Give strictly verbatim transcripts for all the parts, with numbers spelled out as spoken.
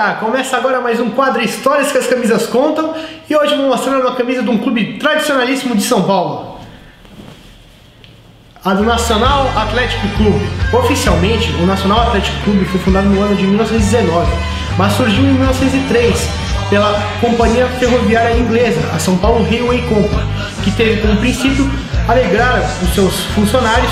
galera, começa agora mais um quadro Histórias que as Camisas Contam. E hoje vou mostrar uma camisa de um clube tradicionalíssimo de São Paulo, a do Nacional Atlético Clube. Oficialmente, o Nacional Atlético Clube foi fundado no ano de mil novecentos e dezenove, mas surgiu em mil novecentos e três pela companhia ferroviária inglesa, a São Paulo Railway Company, que teve como princípio alegrar os seus funcionários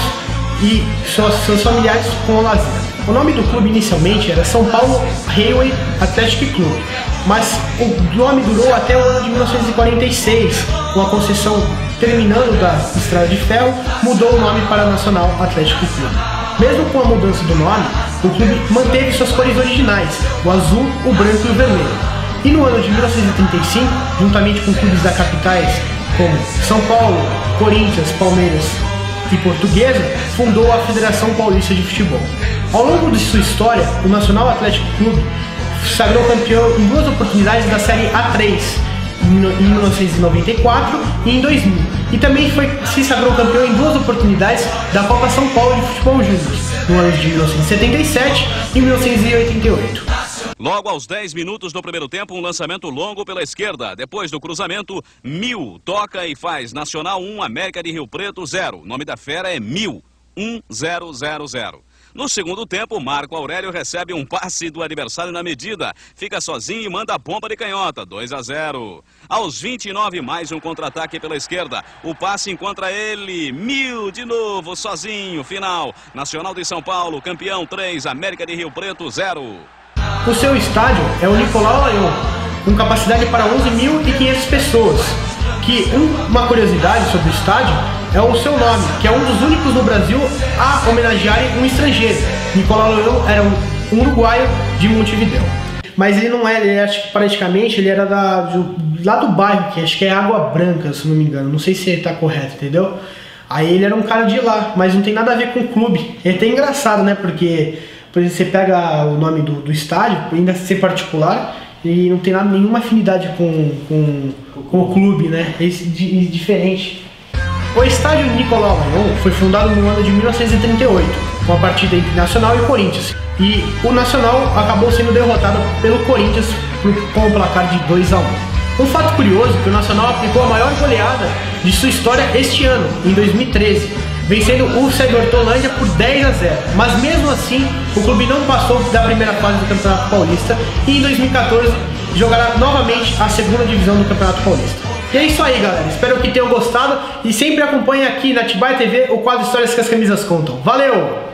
e seus, seus familiares com o lazer. O nome do clube inicialmente era São Paulo Railway Athletic Club, mas o nome durou até o ano de mil novecentos e quarenta e seis, com a concessão terminando da Estrada de Ferro, mudou o nome para Nacional Atlético Clube. Mesmo com a mudança do nome, o clube manteve suas cores originais, o azul, o branco e o vermelho. E no ano de mil novecentos e trinta e cinco, juntamente com clubes da capitais como São Paulo, Corinthians, Palmeiras e Portuguesa, fundou a Federação Paulista de Futebol. Ao longo de sua história, o Nacional Atlético Clube se sagrou campeão em duas oportunidades da Série A três, em mil novecentos e noventa e quatro e em dois mil, e também foi, se sagrou campeão em duas oportunidades da Copa São Paulo de Futebol Júnior, no ano de mil novecentos e setenta e sete e mil novecentos e oitenta e oito. Logo aos dez minutos do primeiro tempo, um lançamento longo pela esquerda. Depois do cruzamento, Mil toca e faz Nacional um, América de Rio Preto zero. O nome da fera é Mil, um zero zero zero. No segundo tempo, Marco Aurélio recebe um passe do adversário na medida. Fica sozinho e manda a bomba de canhota, dois a zero. Aos vinte e nove, mais um contra-ataque pela esquerda. O passe encontra ele, Mil de novo, sozinho. Final, Nacional de São Paulo, campeão três, América de Rio Preto zero. O seu estádio é o Nicolau Laion, com capacidade para onze mil e quinhentas pessoas. Que uma curiosidade sobre o estádio é o seu nome, que é um dos únicos no Brasil a homenagearem um estrangeiro. Nicolau Laion era um uruguaio de Montevidéu. Mas ele não era, ele acho que praticamente ele era da, do, lá do bairro, que acho que é Água Branca, se não me engano. Não sei se está correto, entendeu? Aí ele era um cara de lá, mas não tem nada a ver com o clube. É até engraçado, né? Porque, por exemplo, você pega o nome do, do estádio, ainda ser particular, e não tem nada, nenhuma afinidade com, com, com o clube, né? É diferente. O estádio Nicolau Laion foi fundado no ano de mil novecentos e trinta e oito, com a partida entre Nacional e Corinthians. E o Nacional acabou sendo derrotado pelo Corinthians com o placar de dois a um. Um fato curioso é que o Nacional aplicou a maior goleada de sua história este ano, em dois mil e treze, vencendo o U F C de Hortolândia por dez a zero. Mas mesmo assim, o clube não passou da primeira fase do Campeonato Paulista e em dois mil e quatorze jogará novamente a segunda divisão do Campeonato Paulista. E é isso aí, galera. Espero que tenham gostado e sempre acompanhem aqui na Atibaia T V o quadro Histórias que as Camisas Contam. Valeu!